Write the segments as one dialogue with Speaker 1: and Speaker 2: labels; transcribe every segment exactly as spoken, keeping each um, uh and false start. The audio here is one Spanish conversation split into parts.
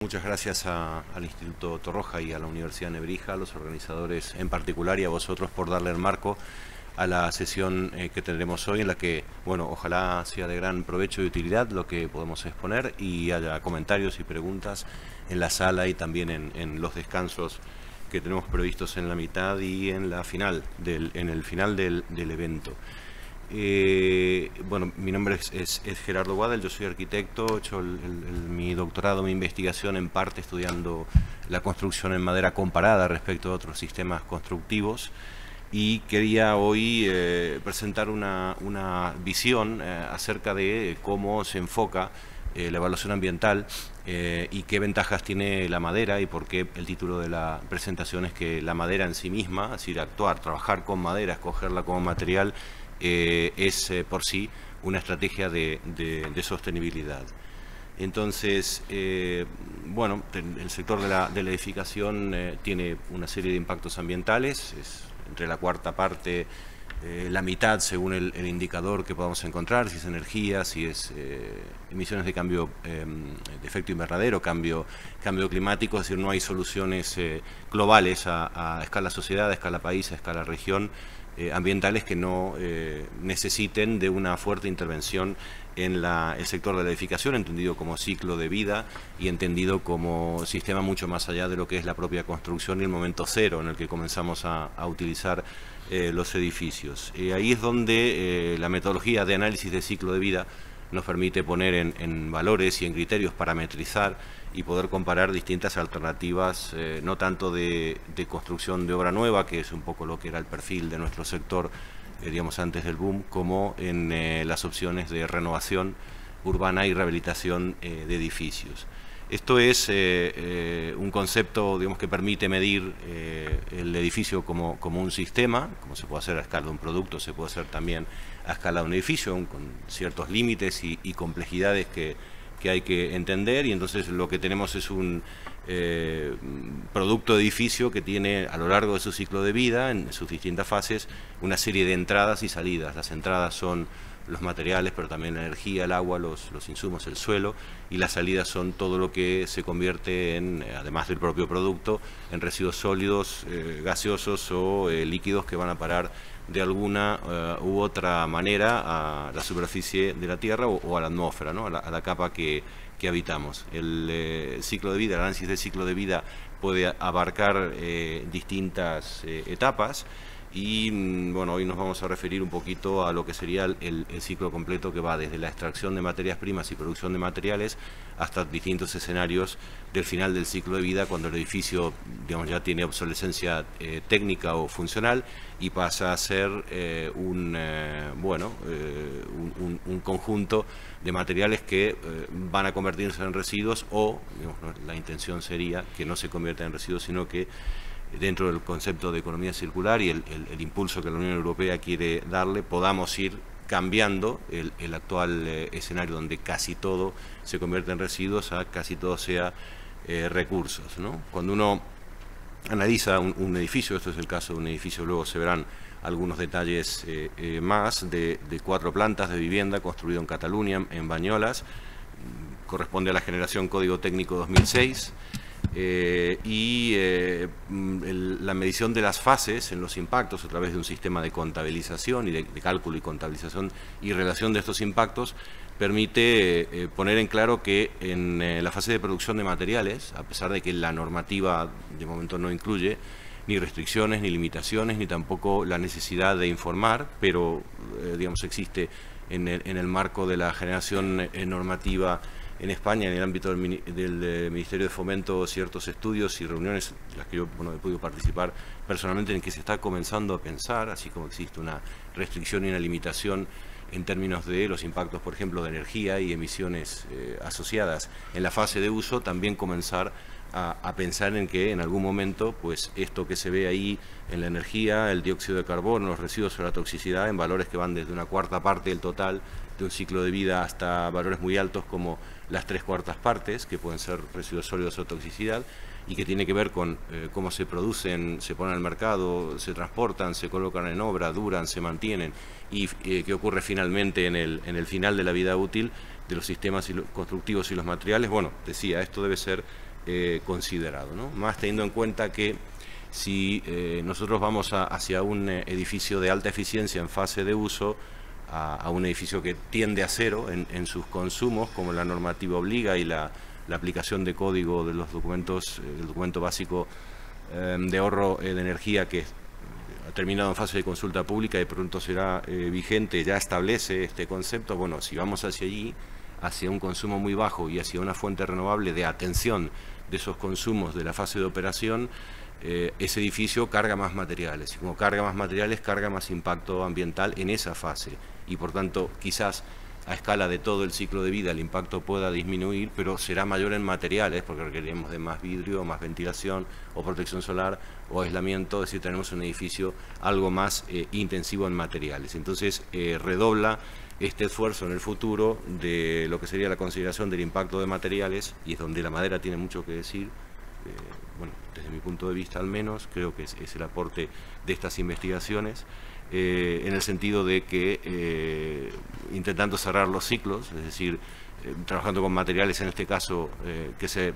Speaker 1: Muchas gracias a, al Instituto Torroja y a la Universidad Nebrija, a los organizadores en particular y a vosotros por darle el marco a la sesión eh, que tendremos hoy, en la que, bueno, ojalá sea de gran provecho y utilidad lo que podemos exponer y haya comentarios y preguntas en la sala y también en, en los descansos que tenemos previstos en la mitad y en la final del, en el final del, del evento. Eh, bueno, mi nombre es, es, es Gerardo Guadel, yo soy arquitecto, he hecho el, el, el, mi doctorado, mi investigación en parte estudiando la construcción en madera comparada respecto a otros sistemas constructivos, y quería hoy eh, presentar una, una visión eh, acerca de cómo se enfoca eh, la evaluación ambiental eh, y qué ventajas tiene la madera, y por qué el título de la presentación es que la madera en sí misma, es decir, actuar, trabajar con madera, escogerla como material, Eh, es eh, por sí una estrategia de, de, de sostenibilidad. Entonces, eh, bueno, el sector de la, de la edificación eh, tiene una serie de impactos ambientales, es entre la cuarta parte, eh, la mitad según el, el indicador que podamos encontrar, si es energía, si es eh, emisiones de cambio, eh, de efecto invernadero, cambio, cambio climático, es decir, no hay soluciones eh, globales a, a escala sociedad, a escala país, a escala región, Eh, ambientales que no eh, necesiten de una fuerte intervención en la, el sector de la edificación, entendido como ciclo de vida y entendido como sistema mucho más allá de lo que es la propia construcción y el momento cero en el que comenzamos a, a utilizar eh, los edificios. Eh, ahí es donde eh, la metodología de análisis de ciclo de vida nos permite poner en, en valores y en criterios, parametrizar y poder comparar distintas alternativas, eh, no tanto de, de construcción de obra nueva, que es un poco lo que era el perfil de nuestro sector, eh, digamos, antes del boom, como en eh, las opciones de renovación urbana y rehabilitación eh, de edificios. Esto es eh, eh, un concepto, digamos, que permite medir eh, el edificio como, como un sistema, como se puede hacer a escala de un producto, se puede hacer también a escala de un edificio, con ciertos límites y, y complejidades que, que hay que entender, y entonces lo que tenemos es un eh, producto de edificio que tiene a lo largo de su ciclo de vida, en sus distintas fases, una serie de entradas y salidas. Las entradas son los materiales, pero también la energía, el agua, los, los insumos, el suelo, y las salidas son todo lo que se convierte en, además del propio producto, en residuos sólidos, eh, gaseosos o eh, líquidos que van a parar de alguna uh, u otra manera a la superficie de la Tierra o, o a la atmósfera, ¿no? a, la, a la capa que, que habitamos. El eh, ciclo de vida, el análisis del ciclo de vida puede abarcar eh, distintas eh, etapas. Y bueno, hoy nos vamos a referir un poquito a lo que sería el, el ciclo completo, que va desde la extracción de materias primas y producción de materiales hasta distintos escenarios del final del ciclo de vida, cuando el edificio, digamos, ya tiene obsolescencia eh, técnica o funcional y pasa a ser eh, un, eh, bueno, eh, un, un conjunto de materiales que eh, van a convertirse en residuos, o digamos, la intención sería que no se conviertan en residuos, sino que dentro del concepto de economía circular y el, el, el impulso que la Unión Europea quiere darle, podamos ir cambiando el, el actual eh, escenario donde casi todo se convierte en residuos a casi todo sea eh, recursos, ¿no? Cuando uno analiza un, un edificio, esto es el caso de un edificio, luego se verán algunos detalles eh, eh, más, de, de cuatro plantas de vivienda construido en Cataluña, en Banyoles, corresponde a la generación Código Técnico dos mil seis, Eh, y eh, el, la medición de las fases en los impactos a través de un sistema de contabilización y de, de cálculo y contabilización y relación de estos impactos permite eh, poner en claro que en eh, la fase de producción de materiales, a pesar de que la normativa de momento no incluye ni restricciones, ni limitaciones, ni tampoco la necesidad de informar, pero eh, digamos existe en el, en el marco de la generación eh, normativa en España, en el ámbito del, del, del Ministerio de Fomento, ciertos estudios y reuniones, en las que yo bueno, he podido participar personalmente, en que se está comenzando a pensar, así como existe una restricción y una limitación en términos de los impactos, por ejemplo, de energía y emisiones eh, asociadas en la fase de uso, también comenzar a, a pensar en que en algún momento, pues esto que se ve ahí en la energía, el dióxido de carbono, los residuos o la toxicidad, en valores que van desde una cuarta parte del total de un ciclo de vida hasta valores muy altos como las tres cuartas partes, que pueden ser residuos sólidos o toxicidad, y que tiene que ver con eh, cómo se producen, se ponen al mercado, se transportan, se colocan en obra, duran, se mantienen, y eh, qué ocurre finalmente en el, en el final de la vida útil de los sistemas y los constructivos y los materiales. Bueno, decía, esto debe ser eh, considerado, ¿no? Más teniendo en cuenta que si eh, nosotros vamos a, hacia un edificio de alta eficiencia en fase de uso, a, a un edificio que tiende a cero en, en sus consumos, como la normativa obliga y la, la aplicación de código de los documentos, el documento básico eh, de ahorro eh, de energía que ha terminado en fase de consulta pública y pronto será eh, vigente, ya establece este concepto. Bueno, si vamos hacia allí, hacia un consumo muy bajo y hacia una fuente renovable de atención de esos consumos de la fase de operación, eh, ese edificio carga más materiales, y como carga más materiales, carga más impacto ambiental en esa fase, y por tanto quizás a escala de todo el ciclo de vida el impacto pueda disminuir, pero será mayor en materiales, porque requeriremos de más vidrio, más ventilación, o protección solar, o aislamiento, es decir, tenemos un edificio algo más eh, intensivo en materiales. Entonces, eh, redobla este esfuerzo en el futuro de lo que sería la consideración del impacto de materiales, y es donde la madera tiene mucho que decir. Eh, bueno, desde mi punto de vista al menos, creo que es, es el aporte de estas investigaciones, eh, en el sentido de que eh, intentando cerrar los ciclos, es decir, eh, trabajando con materiales en este caso eh, que se, eh,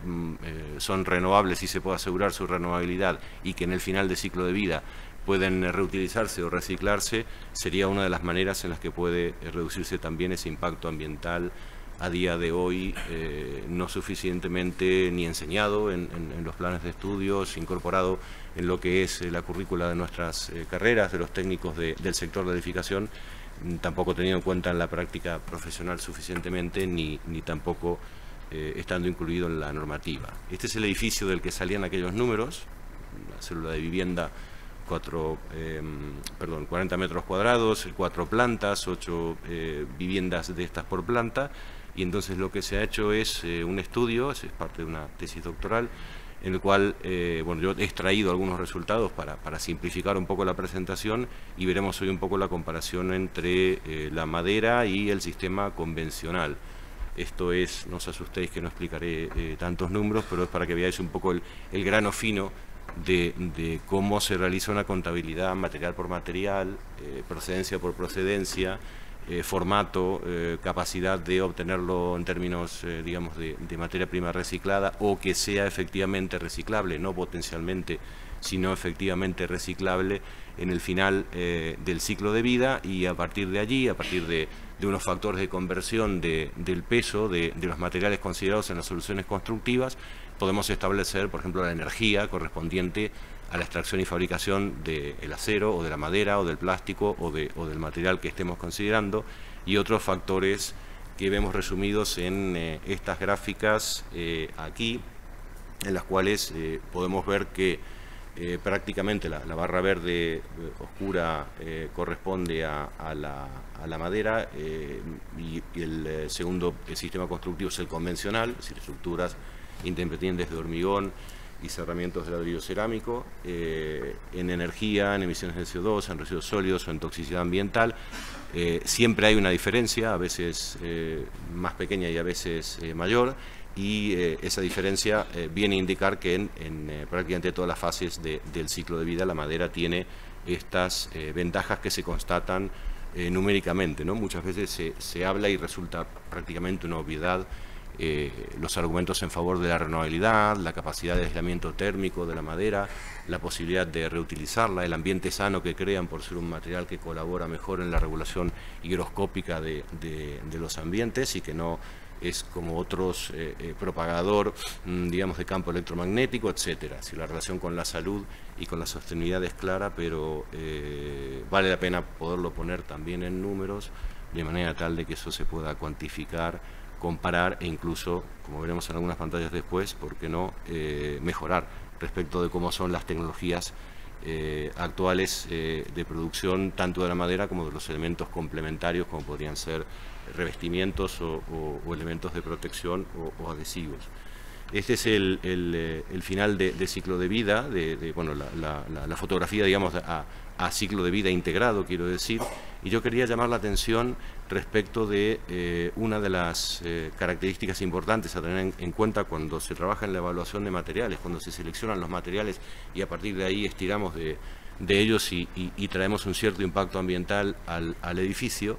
Speaker 1: son renovables y se puede asegurar su renovabilidad, y que en el final de ciclo de vida pueden reutilizarse o reciclarse, sería una de las maneras en las que puede reducirse también ese impacto ambiental a día de hoy eh, no suficientemente ni enseñado en, en, en los planes de estudios, incorporado en lo que es eh, la currícula de nuestras eh, carreras, de los técnicos de, del sector de edificación, tampoco tenido en cuenta en la práctica profesional suficientemente, ni, ni tampoco eh, estando incluido en la normativa. Este es el edificio del que salían aquellos números, la célula de vivienda, cuatro, eh, perdón, cuarenta metros cuadrados, cuatro plantas, ocho eh, viviendas de estas por planta, y entonces lo que se ha hecho es eh, un estudio, es parte de una tesis doctoral, en el cual, eh, bueno, yo he extraído algunos resultados para, para simplificar un poco la presentación, y veremos hoy un poco la comparación entre eh, la madera y el sistema convencional. Esto es, no os asustéis que no explicaré eh, tantos números, pero es para que veáis un poco el, el grano fino de, de cómo se realiza una contabilidad material por material, eh, procedencia por procedencia, eh, formato, eh, capacidad de obtenerlo en términos, eh, digamos, de, de materia prima reciclada, o que sea efectivamente reciclable, no potencialmente, sino efectivamente reciclable en el final eh, del ciclo de vida, y a partir de allí, a partir de, de unos factores de conversión de, del peso de, de los materiales considerados en las soluciones constructivas, podemos establecer, por ejemplo, la energía correspondiente a la extracción y fabricación del acero, o de la madera, o del plástico, o, de, o del material que estemos considerando, y otros factores que vemos resumidos en eh, estas gráficas eh, aquí, en las cuales eh, podemos ver que eh, prácticamente la, la barra verde eh, oscura eh, corresponde a, a, la, a la madera, eh, y, y el eh, segundo el sistema constructivo es el convencional, es decir, estructuras independientes de hormigón y cerramientos de ladrillo cerámico. Eh, en energía, en emisiones de C O dos, en residuos sólidos o en toxicidad ambiental, eh, siempre hay una diferencia, a veces eh, más pequeña y a veces eh, mayor, y eh, esa diferencia eh, viene a indicar que en, en eh, prácticamente todas las fases de, del ciclo de vida la madera tiene estas eh, ventajas que se constatan eh, numéricamente, ¿no? Muchas veces se, se habla y resulta prácticamente una obviedad Eh, los argumentos en favor de la renovabilidad, la capacidad de aislamiento térmico de la madera, la posibilidad de reutilizarla, el ambiente sano que crean por ser un material que colabora mejor en la regulación higroscópica de, de, de los ambientes, y que no es como otros eh, eh, propagador, mmm, digamos, de campo electromagnético, etcétera. Si la relación con la salud y con la sostenibilidad es clara, pero eh, vale la pena poderlo poner también en números, de manera tal de que eso se pueda cuantificar, comparar e incluso, como veremos en algunas pantallas después, ¿por qué no?, eh, mejorar respecto de cómo son las tecnologías eh, actuales eh, de producción, tanto de la madera como de los elementos complementarios, como podrían ser revestimientos o, o, o elementos de protección o, o adhesivos. Este es el, el, el final de, de ciclo de vida, de, de bueno, la, la, la fotografía, digamos, a, a ciclo de vida integrado, quiero decir, y yo quería llamar la atención respecto de eh, una de las eh, características importantes a tener en, en cuenta cuando se trabaja en la evaluación de materiales, cuando se seleccionan los materiales y a partir de ahí estiramos de, de ellos y, y, y traemos un cierto impacto ambiental al, al edificio.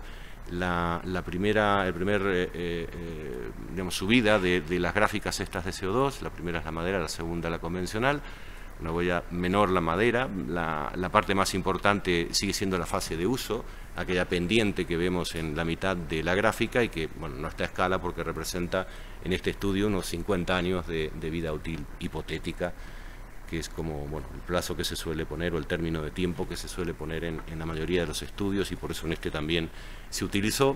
Speaker 1: la, la primera el primer, eh, eh, digamos, subida de, de las gráficas estas de C O dos. La primera es la madera, la segunda la convencional. Una huella menor la madera, la, la parte más importante sigue siendo la fase de uso, aquella pendiente que vemos en la mitad de la gráfica y que, bueno, no está a escala porque representa en este estudio unos cincuenta años de, de vida útil hipotética, que es como, bueno, el plazo que se suele poner o el término de tiempo que se suele poner en, en la mayoría de los estudios, y por eso en este también se utilizó.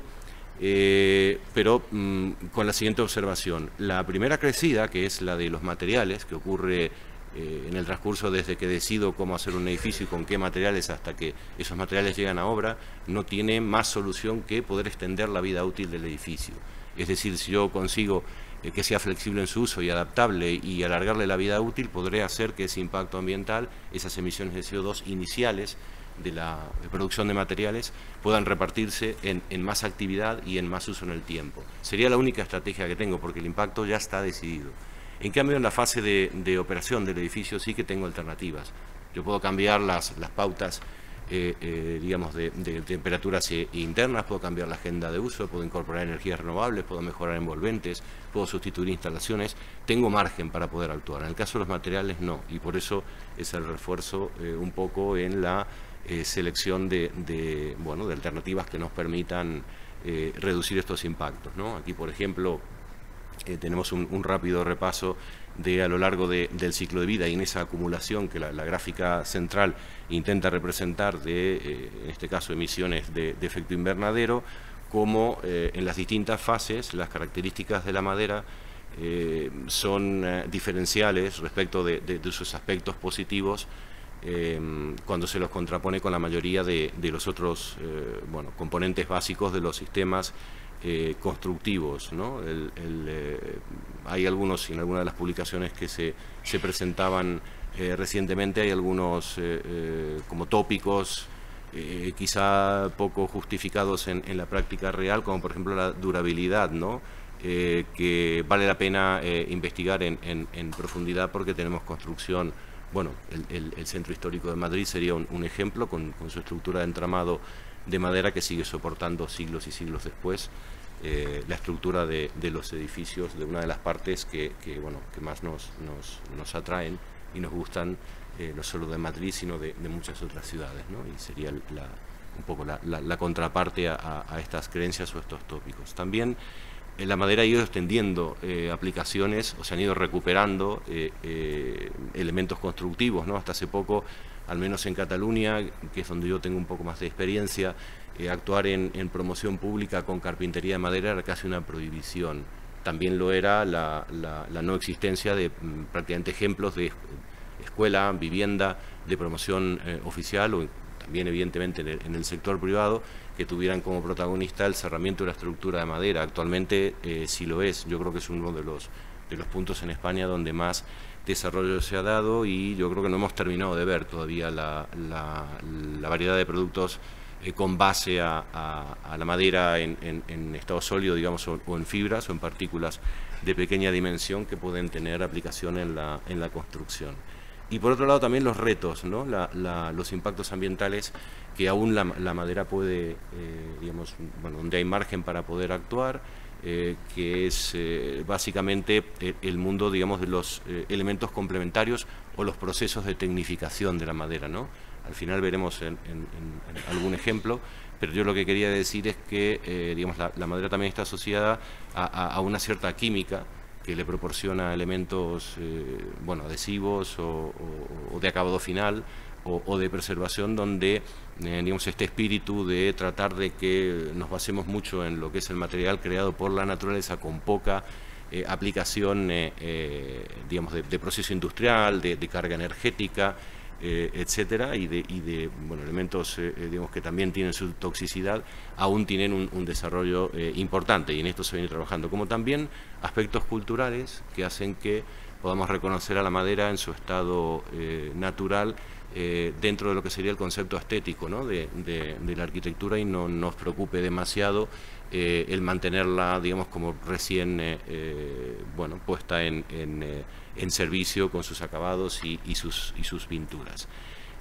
Speaker 1: Eh, pero mmm, con la siguiente observación: la primera crecida, que es la de los materiales, que ocurre Eh, en el transcurso desde que decido cómo hacer un edificio y con qué materiales hasta que esos materiales llegan a obra, no tiene más solución que poder extender la vida útil del edificio. Es decir, si yo consigo eh, que sea flexible en su uso y adaptable y alargarle la vida útil, podré hacer que ese impacto ambiental, esas emisiones de C O dos iniciales de la de producción de materiales, puedan repartirse en, en más actividad y en más uso en el tiempo. Sería la única estrategia que tengo, porque el impacto ya está decidido. En cambio, en la fase de, de operación del edificio sí que tengo alternativas. Yo puedo cambiar las, las pautas, eh, eh, digamos, de, de temperaturas eh, internas, puedo cambiar la agenda de uso, puedo incorporar energías renovables, puedo mejorar envolventes, puedo sustituir instalaciones. Tengo margen para poder actuar. En el caso de los materiales, no. Y por eso es el refuerzo eh, un poco en la eh, selección de, de, bueno, de alternativas que nos permitan eh, reducir estos impactos, ¿no? Aquí, por ejemplo, Eh, tenemos un, un rápido repaso de a lo largo de, del ciclo de vida, y en esa acumulación que la, la gráfica central intenta representar de, eh, en este caso, emisiones de, de efecto invernadero, como eh, en las distintas fases las características de la madera eh, son eh, diferenciales respecto de, de, de sus aspectos positivos eh, cuando se los contrapone con la mayoría de, de los otros eh, bueno, componentes básicos de los sistemas Eh, constructivos, ¿no? El, el, eh, hay algunos, en algunas de las publicaciones que se, se presentaban eh, recientemente, hay algunos eh, eh, como tópicos eh, quizá poco justificados en, en la práctica real, como por ejemplo la durabilidad, ¿no? Eh, que vale la pena eh, investigar en, en, en profundidad, porque tenemos construcción. Bueno, el, el, el centro histórico de Madrid sería un, un ejemplo, con, con su estructura de entramado de madera que sigue soportando siglos y siglos después eh, la estructura de, de los edificios, de una de las partes que, que, bueno, que más nos, nos, nos atraen y nos gustan, eh, no solo de Madrid, sino de, de muchas otras ciudades, ¿no? Y sería la, un poco la, la, la contraparte a, a estas creencias o estos tópicos. También eh, la madera ha ido extendiendo eh, aplicaciones, o se han ido recuperando eh, eh, elementos constructivos, ¿no? Hasta hace poco, al menos en Cataluña, que es donde yo tengo un poco más de experiencia, eh, actuar en, en promoción pública con carpintería de madera era casi una prohibición. También lo era la, la, la no existencia de m, prácticamente ejemplos de escuela, vivienda, de promoción eh, oficial, o también evidentemente en el, en el sector privado, que tuvieran como protagonista el cerramiento de la estructura de madera. Actualmente eh, sí lo es. Yo creo que es uno de los, de los puntos en España donde más desarrollo se ha dado, y yo creo que no hemos terminado de ver todavía la, la, la variedad de productos eh, con base a, a, a la madera en, en, en estado sólido, digamos, o, o en fibras o en partículas de pequeña dimensión que pueden tener aplicación en la, en la construcción. Y por otro lado también los retos, ¿no? la, la, los impactos ambientales que aún la, la madera puede, eh, digamos, bueno, donde hay margen para poder actuar, eh, que es eh, básicamente el, el mundo, digamos, de los eh, elementos complementarios o los procesos de tecnificación de la madera, ¿no? Al final veremos en, en, en algún ejemplo, pero yo lo que quería decir es que eh, digamos, la, la madera también está asociada a, a, a una cierta química que le proporciona elementos eh, bueno, adhesivos o, o, o de acabado final o, o de preservación, donde eh, digamos, este espíritu de tratar de que nos basemos mucho en lo que es el material creado por la naturaleza con poca eh, aplicación eh, eh, digamos, de, de proceso industrial, de, de carga energética, Eh, etcétera, y de, y de bueno, elementos eh, digamos, que también tienen su toxicidad, aún tienen un, un desarrollo eh, importante, y en esto se viene trabajando, como también aspectos culturales que hacen que podamos reconocer a la madera en su estado eh, natural eh, dentro de lo que sería el concepto estético, ¿no? de, de, de la arquitectura, y no nos preocupe demasiado eh, el mantenerla, digamos, como recién eh, eh, bueno, puesta en, en, eh, en servicio con sus acabados y, y, sus, y sus pinturas.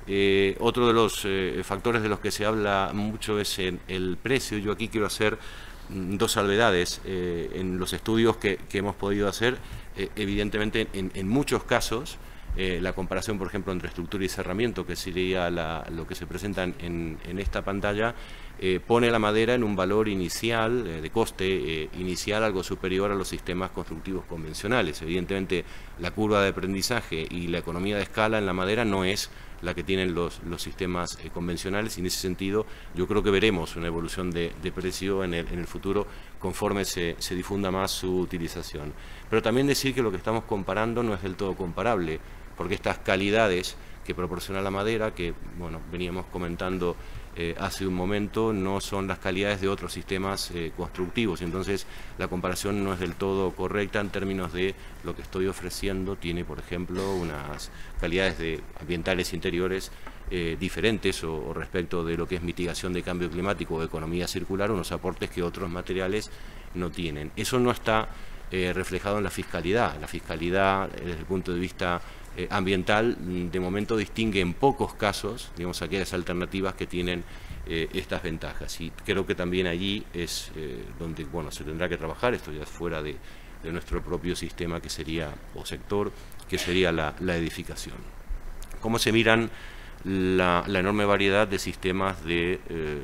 Speaker 1: Eh, otro de los eh, factores de los que se habla mucho es el, el precio. Yo aquí quiero hacer mm, dos salvedades. Eh, en los estudios que, que hemos podido hacer, eh, evidentemente en, en muchos casos, eh, la comparación, por ejemplo, entre estructura y cerramiento, que sería la, lo que se presenta en, en esta pantalla, eh, pone la madera en un valor inicial, eh, de coste eh, inicial, algo superior a los sistemas constructivos convencionales. Evidentemente, la curva de aprendizaje y la economía de escala en la madera no es la que tienen los, los sistemas eh, convencionales, y en ese sentido yo creo que veremos una evolución de, de precio en el, en el futuro conforme se, se difunda más su utilización. Pero también decir que lo que estamos comparando no es del todo comparable, porque estas calidades que proporciona la madera, que bueno, veníamos comentando eh, hace un momento, no son las calidades de otros sistemas eh, constructivos. Entonces la comparación no es del todo correcta en términos de lo que estoy ofreciendo. Tiene, por ejemplo, unas calidades de ambientales interiores eh, diferentes, o, o respecto de lo que es mitigación de cambio climático o economía circular, unos aportes que otros materiales no tienen. Eso no está eh, reflejado en la fiscalidad. La fiscalidad, desde el punto de vista Eh, ambiental, de momento distingue en pocos casos, digamos, aquellas alternativas que tienen eh, estas ventajas, y creo que también allí es eh, donde bueno, se tendrá que trabajar. Esto ya es fuera de, de nuestro propio sistema, que sería, o sector, que sería la, la edificación. ¿Cómo se miran la, la enorme variedad de sistemas de eh,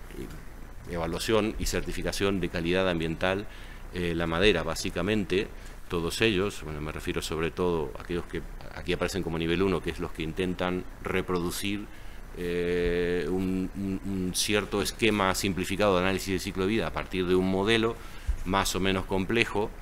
Speaker 1: evaluación y certificación de calidad ambiental? Eh, la madera, básicamente, todos ellos, bueno, me refiero sobre todo a aquellos que aquí aparecen como nivel uno, que es los que intentan reproducir eh, un, un, un cierto esquema simplificado de análisis de ciclo de vida a partir de un modelo más o menos complejo,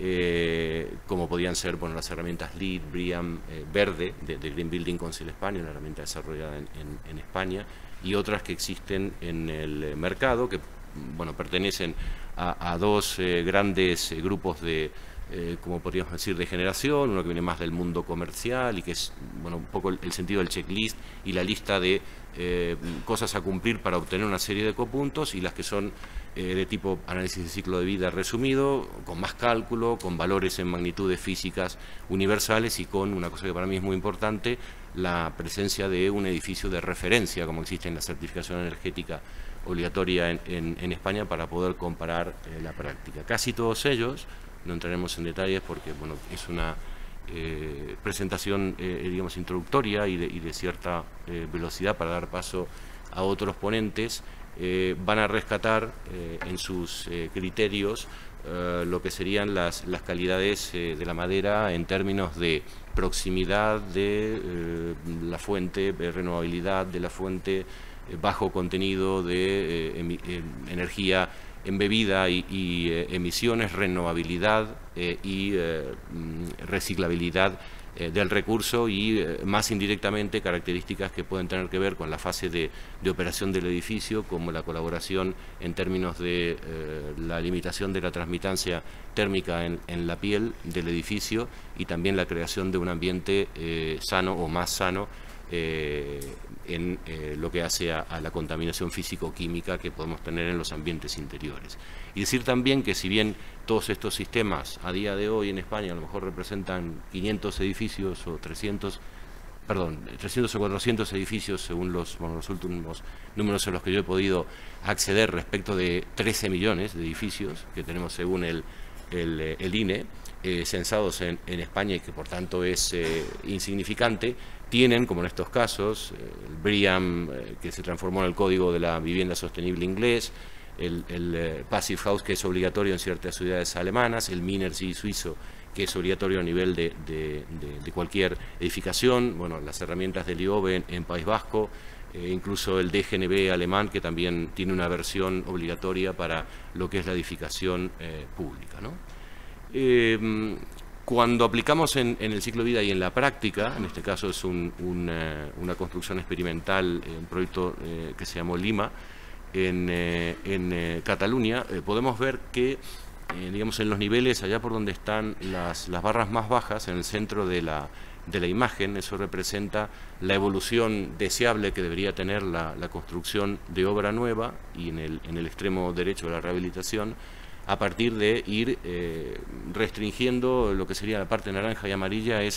Speaker 1: eh, como podían ser bueno, las herramientas LEED, BREEAM, eh, Verde, de, de Green Building Council España, una herramienta desarrollada en, en, en España, y otras que existen en el mercado, que bueno, pertenecen a, a dos eh, grandes eh, grupos de Eh, como podríamos decir, de generación, uno que viene más del mundo comercial y que es bueno, un poco el, el sentido del checklist y la lista de eh, cosas a cumplir para obtener una serie de copuntos, y las que son eh, de tipo análisis de ciclo de vida resumido, con más cálculo, con valores en magnitudes físicas universales y con una cosa que para mí es muy importante, la presencia de un edificio de referencia, como existe en la certificación energética obligatoria en, en, en España, para poder comparar eh, la práctica. Casi todos ellos, no entraremos en detalles porque bueno, es una eh, presentación eh, digamos introductoria y de, y de cierta eh, velocidad para dar paso a otros ponentes, eh, van a rescatar eh, en sus eh, criterios eh, lo que serían las, las calidades eh, de la madera en términos de proximidad de eh, la fuente, de renovabilidad de la fuente, eh, bajo contenido de eh, emi, eh, energía embebida y, y eh, emisiones, renovabilidad eh, y eh, reciclabilidad eh, del recurso, y eh, más indirectamente características que pueden tener que ver con la fase de, de operación del edificio, como la colaboración en términos de eh, la limitación de la transmitancia térmica en, en la piel del edificio, y también la creación de un ambiente eh, sano o más sano Eh, en eh, lo que hace a, a la contaminación físico-química que podemos tener en los ambientes interiores. Y decir también que si bien todos estos sistemas a día de hoy en España a lo mejor representan quinientos edificios o trescientos, perdón, trescientos o cuatrocientos edificios según los, bueno, los últimos números a los que yo he podido acceder respecto de trece millones de edificios que tenemos según el, el, el I N E, eh, censados en, en España, y que por tanto es eh, insignificante, tienen, como en estos casos, el BREEAM, eh, que se transformó en el Código de la Vivienda Sostenible inglés, el, el eh, Passive House, que es obligatorio en ciertas ciudades alemanas, el Minergie suizo, que es obligatorio a nivel de, de, de, de cualquier edificación, bueno, las herramientas del I O B en, en País Vasco, eh, incluso el D G N B alemán, que también tiene una versión obligatoria para lo que es la edificación eh, pública, ¿no? Eh, Cuando aplicamos en, en el ciclo de vida y en la práctica, en este caso es un, un, eh, una construcción experimental, eh, un proyecto eh, que se llamó Lima, en, eh, en eh, Cataluña, eh, podemos ver que, eh, digamos, en los niveles, allá por donde están las, las barras más bajas, en el centro de la, de la imagen, eso representa la evolución deseable que debería tener la, la construcción de obra nueva, y en el, en el extremo derecho de la rehabilitación, a partir de ir eh, restringiendo lo que sería la parte naranja y amarilla, es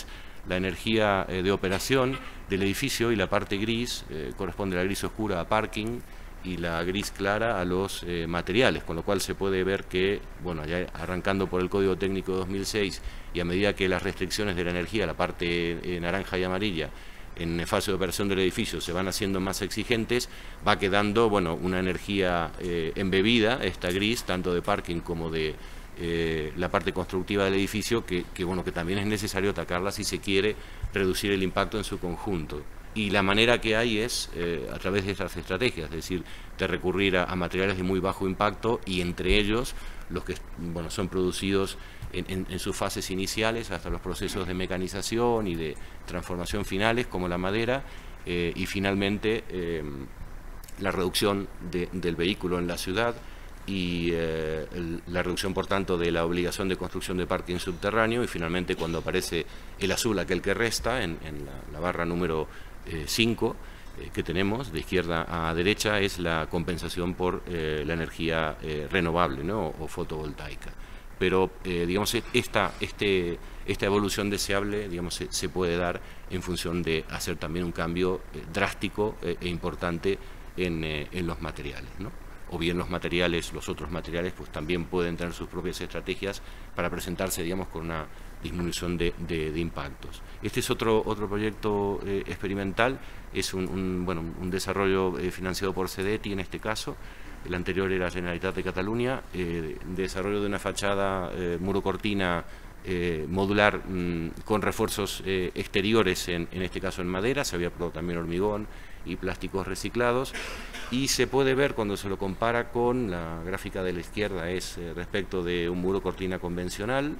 Speaker 1: la energía eh, de operación del edificio, y la parte gris eh, corresponde a la gris oscura a parking y la gris clara a los eh, materiales, con lo cual se puede ver que, bueno, ya arrancando por el Código Técnico dos mil seis y a medida que las restricciones de la energía, la parte eh, naranja y amarilla, en fase de operación del edificio se van haciendo más exigentes, va quedando, bueno, una energía eh, embebida, esta gris, tanto de parking como de eh, la parte constructiva del edificio, que, que, bueno, que también es necesario atacarla si se quiere reducir el impacto en su conjunto. Y la manera que hay es eh, a través de estas estrategias, es decir, de recurrir a, a materiales de muy bajo impacto, y entre ellos los que, bueno, son producidos en, en, en sus fases iniciales hasta los procesos de mecanización y de transformación finales, como la madera, eh, y finalmente eh, la reducción de, del vehículo en la ciudad y eh, el, la reducción, por tanto, de la obligación de construcción de parking subterráneo, y finalmente cuando aparece el azul, aquel que resta, en, en la, la barra número cinco eh, que tenemos de izquierda a derecha, es la compensación por eh, la energía eh, renovable, ¿no? o, o fotovoltaica. Pero eh, digamos, esta, este, esta evolución deseable, digamos, se, se puede dar en función de hacer también un cambio eh, drástico eh, e importante en, eh, en los materiales, ¿no? O bien los materiales, los otros materiales, pues también pueden tener sus propias estrategias para presentarse, digamos, con una disminución de, de, de impactos. Este es otro, otro proyecto eh, experimental, es un, un, bueno, un desarrollo eh, financiado por CEDETI en este caso. El anterior era Generalitat de Cataluña, eh, desarrollo de una fachada eh, muro cortina eh, modular mmm, con refuerzos eh, exteriores, en, en este caso en madera, se había probado también hormigón y plásticos reciclados, y se puede ver cuando se lo compara con la gráfica de la izquierda, es eh, respecto de un muro cortina convencional,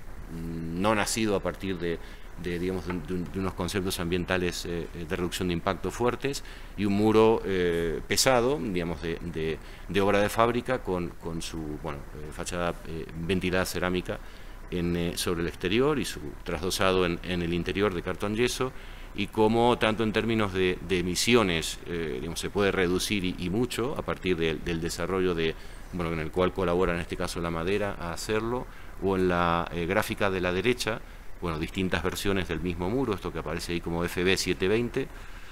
Speaker 1: no nacido a partir de, de, digamos, de, de unos conceptos ambientales eh, de reducción de impacto fuertes, y un muro eh, pesado, digamos, de, de, de obra de fábrica, con, con su bueno, eh, fachada eh, ventilada cerámica en, eh, sobre el exterior y su trasdosado en, en el interior de cartón yeso, y cómo tanto en términos de, de emisiones eh, digamos, se puede reducir y, y mucho a partir de, del desarrollo de, bueno, en el cual colabora en este caso la madera a hacerlo, o en la eh, gráfica de la derecha, bueno, distintas versiones del mismo muro, esto que aparece ahí como F B setecientos veinte,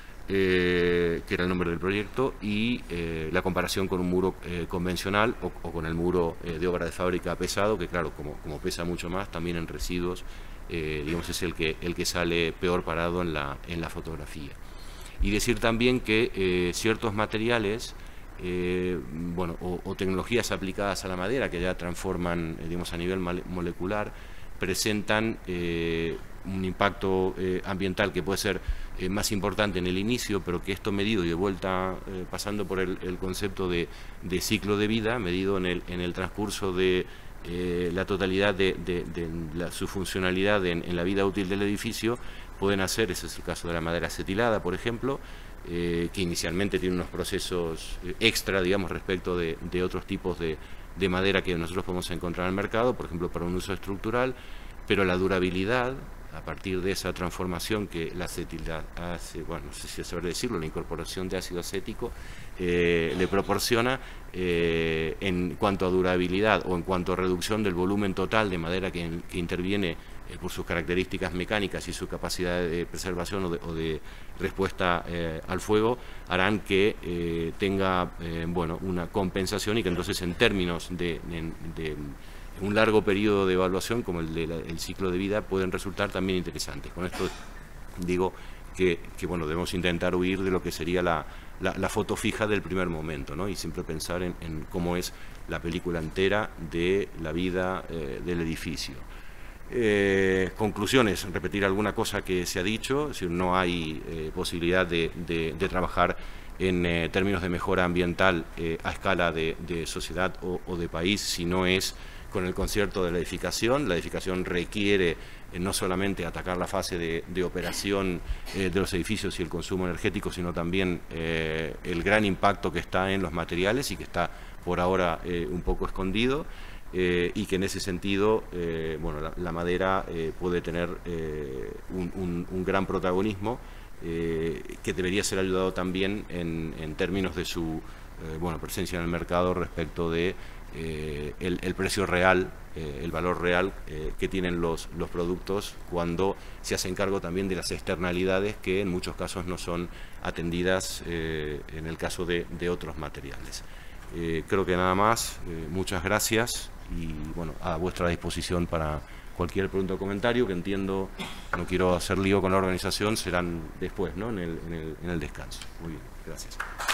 Speaker 1: eh, que era el nombre del proyecto, y eh, la comparación con un muro eh, convencional o, o con el muro eh, de obra de fábrica pesado, que claro, como, como pesa mucho más, también en residuos, eh, digamos, es el que, el que sale peor parado en la, en la fotografía. Y decir también que eh, ciertos materiales, Eh, bueno, o, o tecnologías aplicadas a la madera que ya transforman, eh, digamos, a nivel molecular, presentan eh, un impacto eh, ambiental que puede ser eh, más importante en el inicio, pero que esto medido y de vuelta eh, pasando por el, el concepto de, de ciclo de vida, medido en el, en el transcurso de eh, la totalidad de, de, de la, su funcionalidad en, en la vida útil del edificio, pueden hacer, ese es el caso de la madera acetilada, por ejemplo, Eh, que inicialmente tiene unos procesos extra, digamos, respecto de, de otros tipos de, de madera que nosotros podemos encontrar en el mercado, por ejemplo, para un uso estructural, pero la durabilidad, a partir de esa transformación que la acetilidad hace, bueno, no sé si saber decirlo, la incorporación de ácido acético, eh, le proporciona eh, en cuanto a durabilidad o en cuanto a reducción del volumen total de madera que, que interviene Eh, por sus características mecánicas y su capacidad de preservación o de, o de respuesta eh, al fuego, harán que eh, tenga eh, bueno, una compensación, y que entonces en términos de, de, de un largo periodo de evaluación como el del ciclo de vida pueden resultar también interesantes. Con esto digo que, que bueno, debemos intentar huir de lo que sería la, la, la foto fija del primer momento, ¿no? Y siempre pensar en, en cómo es la película entera de la vida eh, del edificio. Eh, conclusiones, repetir alguna cosa que se ha dicho, es decir, no hay eh, posibilidad de, de, de trabajar en eh, términos de mejora ambiental eh, a escala de, de sociedad o, o de país si no es con el concierto de la edificación. La edificación requiere eh, no solamente atacar la fase de, de operación eh, de los edificios y el consumo energético, sino también eh, el gran impacto que está en los materiales y que está por ahora eh, un poco escondido. Eh, y que en ese sentido, eh, bueno, la, la madera eh, puede tener eh, un, un, un gran protagonismo eh, que debería ser ayudado también en, en términos de su eh, bueno, presencia en el mercado respecto de eh, el, el precio real, eh, el valor real eh, que tienen los, los productos cuando se hacen cargo también de las externalidades que en muchos casos no son atendidas eh, en el caso de, de otros materiales. Eh, creo que nada más, eh, muchas gracias y bueno, a vuestra disposición para cualquier pregunta o comentario, que entiendo, no quiero hacer lío con la organización, serán después, ¿no? en, el, en, el, en el descanso. Muy bien, gracias.